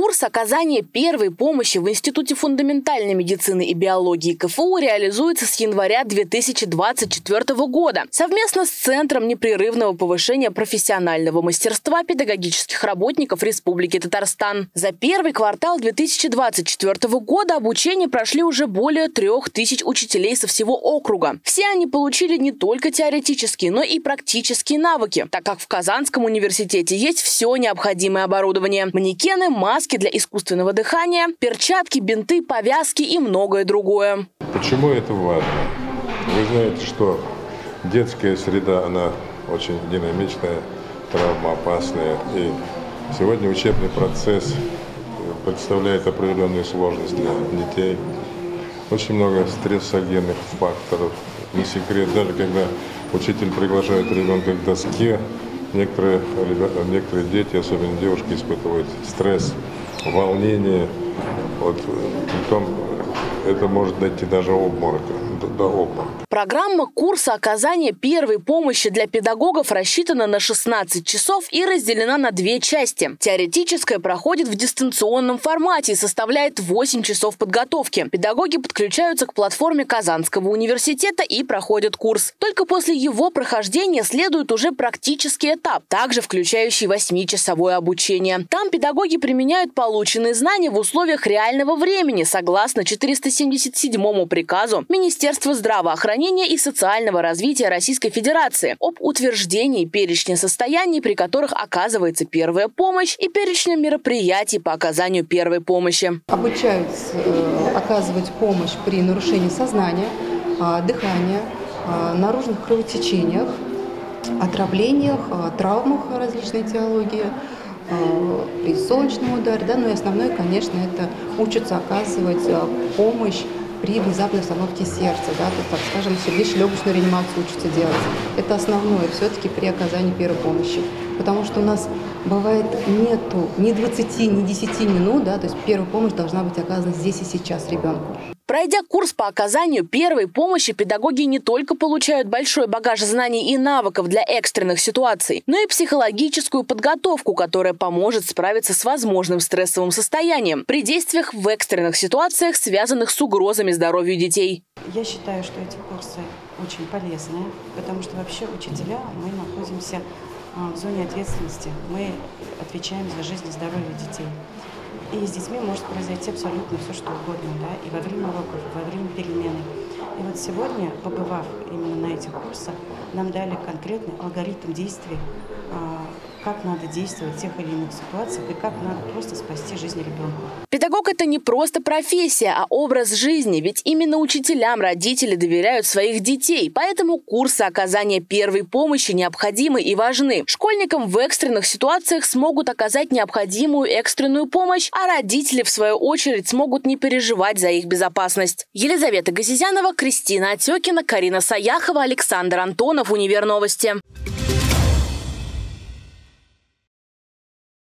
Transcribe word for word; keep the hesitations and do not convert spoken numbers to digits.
Курс оказания первой помощи в Институте фундаментальной медицины и биологии ка эф у реализуется с января две тысячи двадцать четвёртого года совместно с Центром непрерывного повышения профессионального мастерства педагогических работников Республики Татарстан. За первый квартал две тысячи двадцать четвёртого года обучение прошли уже более трех тысяч учителей со всего округа. Все они получили не только теоретические, но и практические навыки, так как в Казанском университете есть все необходимое оборудование: манекены, маски для искусственного дыхания, перчатки, бинты, повязки и многое другое. Почему это важно? Вы знаете, что детская среда, она очень динамичная, травмоопасная. И сегодня учебный процесс представляет определенные сложности для детей. Очень много стрессогенных факторов. Не секрет, даже когда учитель приглашает ребенка к доске, некоторые, ребята, некоторые дети, особенно девушки, испытывают стресс, волнение. Вот, притом это может дойти даже обморока, до, до обморока. Программа курса оказания первой помощи для педагогов рассчитана на шестнадцать часов и разделена на две части. Теоретическая проходит в дистанционном формате и составляет восемь часов подготовки. Педагоги подключаются к платформе Казанского университета и проходят курс. Только после его прохождения следует уже практический этап, также включающий восьмичасовое обучение. Там педагоги применяют полученные знания в условиях реального времени, согласно четыреста семьдесят седьмому приказу Министерства здравоохранения и социального развития Российской Федерации об утверждении перечня состояний, при которых оказывается первая помощь, и перечня мероприятий по оказанию первой помощи. Обучаются э, оказывать помощь при нарушении сознания, э, дыхания, э, наружных кровотечениях, отравлениях, э, травмах различной этиологии, э, при солнечном ударе, да, ну и основное, конечно, это учатся оказывать э, помощь при внезапной остановке сердца, да, то есть, так скажем, сердечно-легочную реанимацию учатся делать. Это основное все-таки при оказании первой помощи. Потому что у нас бывает нету ни двадцати, ни десяти минут, да, то есть первая помощь должна быть оказана здесь и сейчас ребенку. Пройдя курс по оказанию первой помощи, педагоги не только получают большой багаж знаний и навыков для экстренных ситуаций, но и психологическую подготовку, которая поможет справиться с возможным стрессовым состоянием при действиях в экстренных ситуациях, связанных с угрозами здоровью детей. Я считаю, что эти курсы очень полезные, потому что вообще учителя, мы находимся в зоне ответственности, мы отвечаем за жизнь и здоровье детей. И с детьми может произойти абсолютно все, что угодно, да, и во время уроков, и во время перемены. И вот сегодня, побывав именно на этих курсах, нам дали конкретный алгоритм действий, как надо действовать в тех или иных ситуациях и как надо просто спасти жизнь ребенка. Педагог – это не просто профессия, а образ жизни, ведь именно учителям родители доверяют своих детей, поэтому курсы оказания первой помощи необходимы и важны. Школьникам в экстренных ситуациях смогут оказать необходимую экстренную помощь, а родители, в свою очередь, смогут не переживать за их безопасность. Елизавета Газизянова, Кристина Отекина, Карина Саяхова, Александр Антонов, Универновости.